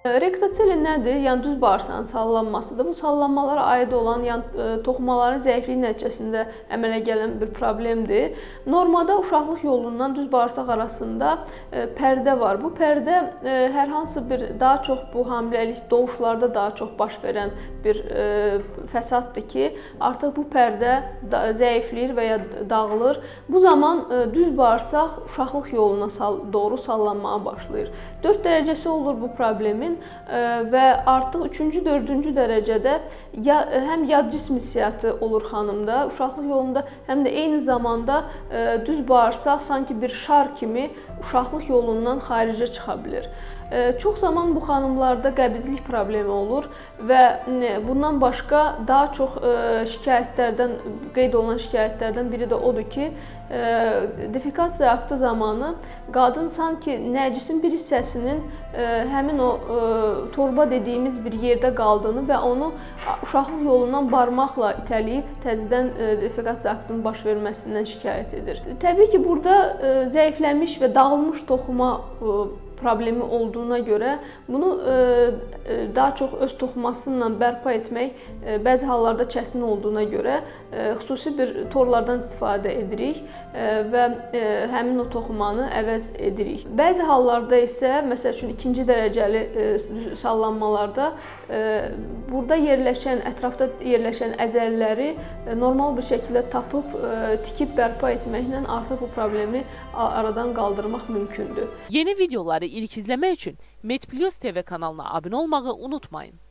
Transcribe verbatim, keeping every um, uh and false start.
Rektoceli nədir? Yəni düz bağırsağın sallanmasıdır. Bu sallanmalara aid olan yəni toxumaların zəifliyi nəticəsində əmələ gələn bir problemdir. Normada uşaqlıq yolundan düz bağırsaq arasında pərdə var. Bu pərdə hər hansı bir daha çox bu hamiləlik doğuşlarda daha çox baş verən bir fəsaddır ki, artıq bu pərdə zəifləyir və ya dağılır. Bu zaman düz bağırsaq uşaqlıq yoluna doğru sallanmağa başlayır. dörd dərəcəsi olur bu problemin və artıq üçüncü, dördüncü dərəcədə ya, həm yad cism hissiyatı olur xanımda, uşaqlıq yolunda, həm də eyni zamanda düz bağırsaq sanki bir şar kimi uşaqlıq yolundan xaricə çıxa bilir. Çox zaman bu xanımlarda qəbizlik problemi olur və bundan başqa daha çox şikayətlərdən, qeyd olunan şikayətlərdən biri də odur ki, defekasiya aktı zamanı qadın sanki nəcisin bir hissəsinin həmin o torba dediyimiz bir yerdə qaldığını və onu uşaqlıq yolundan barmaqla itələyib təzədən defekasiya aktının baş verməsindən şikayət edir. Təbii ki, burada zəifləmiş və dağılmış toxuma problemi olduğuna görə bunu daha çox öz toxuması ilə bərpa etmək bəzi hallarda çətin olduğuna görə xüsusi bir torlardan istifadə edirik və həmin o toxumanı əvəz edirik. Bəzi hallarda isə, məsəl üçün ikinci dərəcəli sallanmalarda burada yerləşən, ətrafda yerləşən əzəliləri normal bir şəkildə tapıb, tikib bərpa etməklə artıq bu problemi aradan qaldırmaq mümkündür. Yeni videoları ilk izləmək üçün MedPlus T V kanalına abunə olmağı unutmayın.